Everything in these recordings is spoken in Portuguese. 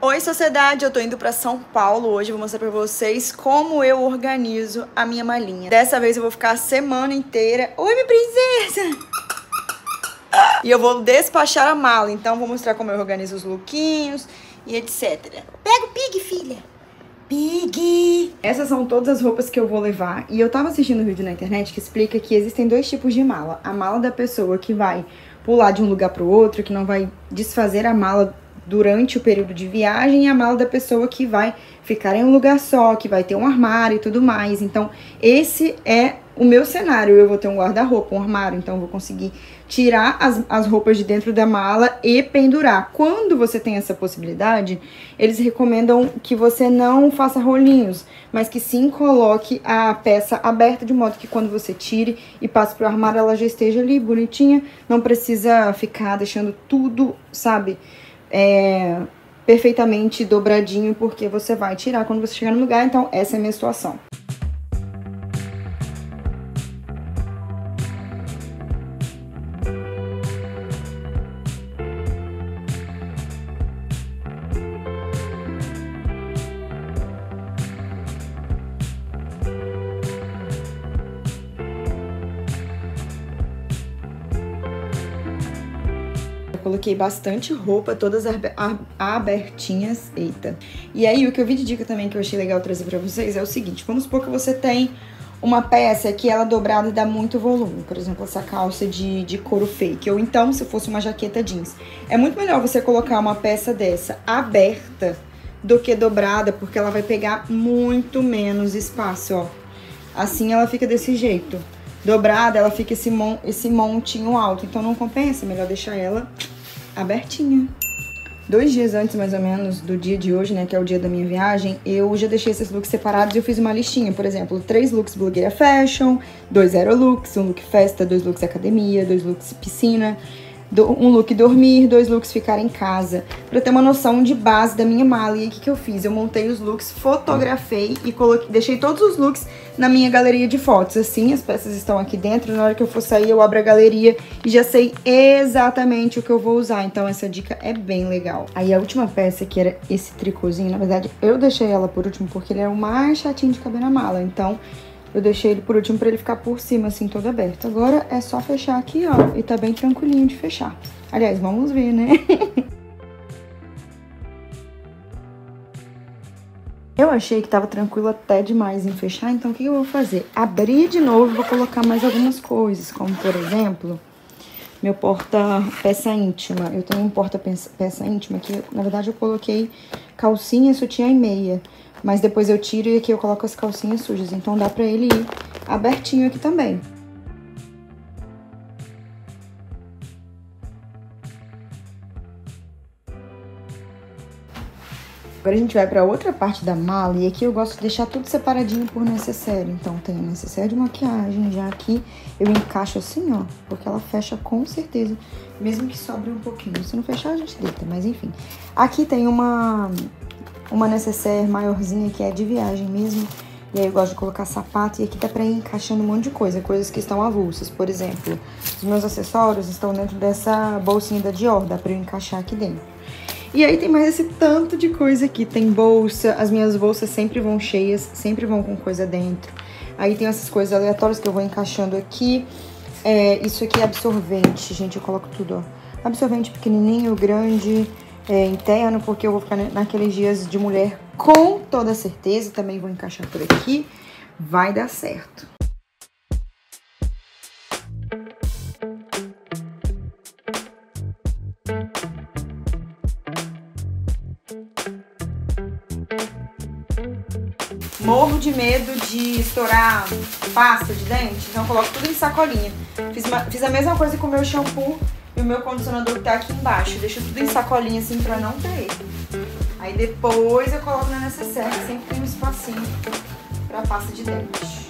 Oi, sociedade! Eu tô indo pra São Paulo hoje, vou mostrar pra vocês como eu organizo a minha malinha. Dessa vez eu vou ficar a semana inteira... Oi, minha princesa! E eu vou despachar a mala, então vou mostrar como eu organizo os lookinhos e etc. Pega o Pig, filha! Pig! Essas são todas as roupas que eu vou levar. E eu tava assistindo um vídeo na internet que explica que existem dois tipos de mala. A mala da pessoa que vai pular de um lugar pro outro, que não vai desfazer a mala durante o período de viagem, e a mala da pessoa que vai ficar em um lugar só, que vai ter um armário e tudo mais. Então, esse é o meu cenário. Eu vou ter um guarda-roupa, um armário, então eu vou conseguir tirar as roupas de dentro da mala e pendurar. Quando você tem essa possibilidade, eles recomendam que você não faça rolinhos, mas que sim coloque a peça aberta, de modo que quando você tire e passe pro armário, ela já esteja ali bonitinha, não precisa ficar deixando tudo, sabe, perfeitamente dobradinho, porque você vai tirar quando você chegar no lugar. Então essa é a minha situação. Coloquei bastante roupa, todas abertinhas. Eita. E aí, o que eu vi de dica também que eu achei legal trazer pra vocês é o seguinte. Vamos supor que você tem uma peça que ela dobrada e dá muito volume. Por exemplo, essa calça de couro fake. Ou então, se fosse uma jaqueta jeans. É muito melhor você colocar uma peça dessa aberta do que dobrada, porque ela vai pegar muito menos espaço, ó. Assim ela fica desse jeito. Dobrada, ela fica esse montinho alto. Então não compensa, melhor deixar ela abertinha. 2 dias antes, mais ou menos, do dia de hoje, né, que é o dia da minha viagem, eu já deixei esses looks separados e eu fiz uma listinha. Por exemplo, 3 looks blogueira fashion, 2 aerolooks, 1 look festa, 2 looks academia, 2 looks piscina, 1 look dormir, 2 looks ficar em casa, pra ter uma noção de base da minha mala. E aí, o que eu fiz? Eu montei os looks, fotografei e deixei todos os looks na minha galeria de fotos. Assim, as peças estão aqui dentro, na hora que eu for sair eu abro a galeria e já sei exatamente o que eu vou usar. Então essa dica é bem legal. Aí a última peça, que era esse tricôzinho, na verdade eu deixei ela por último porque ele é o mais chatinho de caber na mala. Então eu deixei ele por último pra ele ficar por cima, assim, todo aberto. Agora é só fechar aqui, ó, e tá bem tranquilinho de fechar. Aliás, vamos ver, né? Eu achei que tava tranquilo até demais em fechar, então o que eu vou fazer? Abrir de novo e vou colocar mais algumas coisas, como por exemplo, meu porta-peça íntima. Eu tenho um porta-peça íntima que, na verdade, eu coloquei calcinha, sutiã e meia. Mas depois eu tiro e aqui eu coloco as calcinhas sujas. Então dá pra ele ir abertinho aqui também. Agora a gente vai pra outra parte da mala. E aqui eu gosto de deixar tudo separadinho por necessaire. Então tem a necessaire de maquiagem. Já aqui eu encaixo assim, ó. Porque ela fecha com certeza. Mesmo que sobre um pouquinho. Se não fechar, a gente deita. Mas enfim. Aqui tem uma necessaire maiorzinha que é de viagem mesmo. E aí eu gosto de colocar sapato. E aqui dá pra ir encaixando um monte de coisa. Coisas que estão avulsas. Por exemplo, os meus acessórios estão dentro dessa bolsinha da Dior. Dá pra eu encaixar aqui dentro. E aí tem mais esse tanto de coisa aqui. Tem bolsa. As minhas bolsas sempre vão cheias. Sempre vão com coisa dentro. Aí tem essas coisas aleatórias que eu vou encaixando aqui. Isso aqui é absorvente. Gente, eu coloco tudo, ó. Absorvente pequenininho, grande... interno, porque eu vou ficar naqueles dias de mulher com toda certeza. Também vou encaixar por aqui. Vai dar certo. Morro de medo de estourar pasta de dente, então eu coloco tudo em sacolinha. Fiz a mesma coisa com o meu shampoo e o meu condicionador que tá aqui embaixo. Deixo tudo em sacolinha assim pra não ter erro. Aí depois eu coloco na necessaire, que sempre tem um espacinho pra pasta de dente.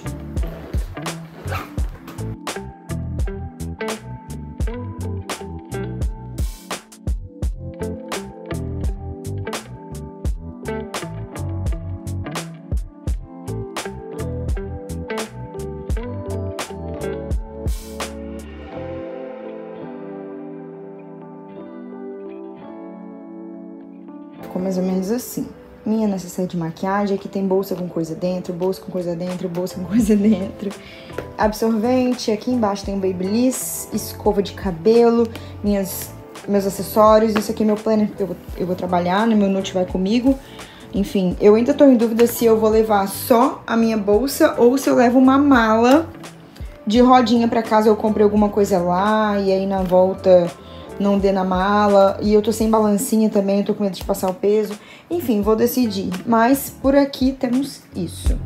mais ou menos assim. Minha necessaire de maquiagem, aqui tem bolsa com coisa dentro, bolsa com coisa dentro, bolsa com coisa dentro. Absorvente, aqui embaixo tem o Babyliss, escova de cabelo, meus acessórios. Isso aqui é meu planner, porque eu vou trabalhar, né? Meu note vai comigo. Enfim, eu ainda tô em dúvida se eu vou levar só a minha bolsa ou se eu levo uma mala de rodinha pra casa, eu comprei alguma coisa lá e aí na volta não dê na mala. E eu tô sem balancinha também, eu tô com medo de passar o peso. Enfim, vou decidir. Mas por aqui temos isso.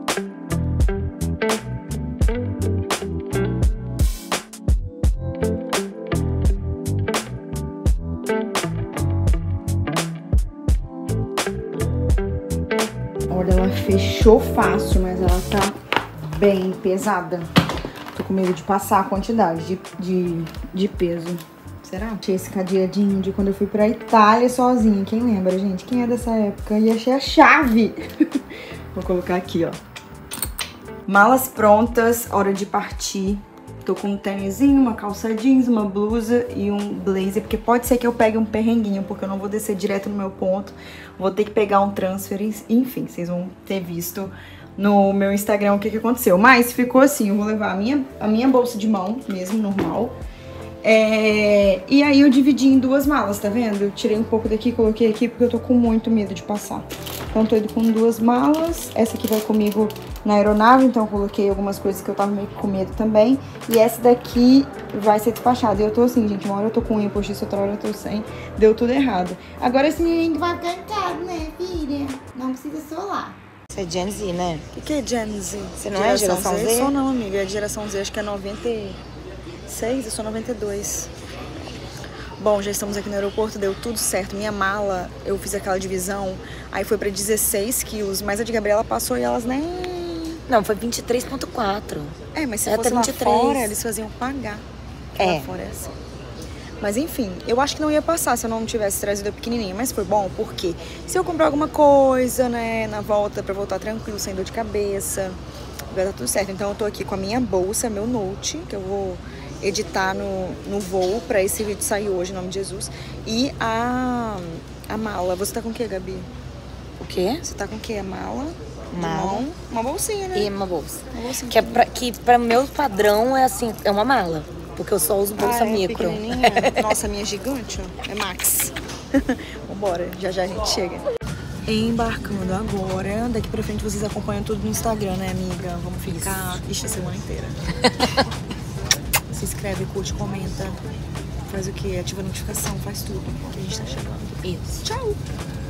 Olha, ela fechou fácil, mas ela tá bem pesada. Tô com medo de passar a quantidade de peso. Será? Achei esse cadeadinho de quando eu fui pra Itália sozinha. Quem lembra, gente? Quem é dessa época? E achei a chave. Vou colocar aqui, ó. Malas prontas, hora de partir. Tô com um tênisinho, uma calça jeans, uma blusa e um blazer. Porque pode ser que eu pegue um perrenguinho, porque eu não vou descer direto no meu ponto. Vou ter que pegar um transfer. Enfim, vocês vão ter visto no meu Instagram o que aconteceu. Mas ficou assim, eu vou levar a minha bolsa de mão mesmo, normal. E aí eu dividi em duas malas, tá vendo? Eu tirei um pouco daqui, coloquei aqui porque eu tô com muito medo de passar. Então tô indo com duas malas. Essa aqui vai comigo na aeronave, então eu coloquei algumas coisas que eu tava meio com medo também. E essa daqui vai ser despachada. E eu tô assim, gente, uma hora eu tô com unha postiça, outra hora eu tô sem. Deu tudo errado. Agora esse neném vai ficar em casa, né, filha? Não precisa solar. Você é Gen Z, né? O que é Gen Z? Você não é geração Z? Eu sou não, amiga. É geração Z, acho que é 96, eu sou 92. Bom, já estamos aqui no aeroporto, deu tudo certo. Minha mala, eu fiz aquela divisão, aí foi pra 16 quilos, mas a de Gabriela passou e elas nem... Não, foi 23,4. Mas se É fosse até lá 23. fora, eles faziam pagar. Lá fora é assim. Mas enfim, eu acho que não ia passar se eu não tivesse trazido a pequenininha. Mas foi bom, porque se eu comprar alguma coisa, né, na volta, pra voltar tranquilo, sem dor de cabeça, vai dar tudo certo. Então eu tô aqui com a minha bolsa, meu note, que eu vou editar no voo pra esse vídeo sair hoje, em nome de Jesus. E a mala. Você tá com o que, Gabi? O quê? Você tá com o que? A mala? Mala. Uma bolsinha, né? E uma bolsa. Uma bolsinha. Que pra meu padrão é assim, é uma mala. Porque eu só uso bolsa micro. Nossa, a minha é gigante, ó. É Max. Vambora, já já a gente chega. Embarcando agora. Daqui pra frente vocês acompanham tudo no Instagram, né, amiga? Vamos ficar a semana inteira. Se inscreve, curte, comenta. Faz o quê? Ativa a notificação, faz tudo. Que a gente tá chegando. Isso. Tchau!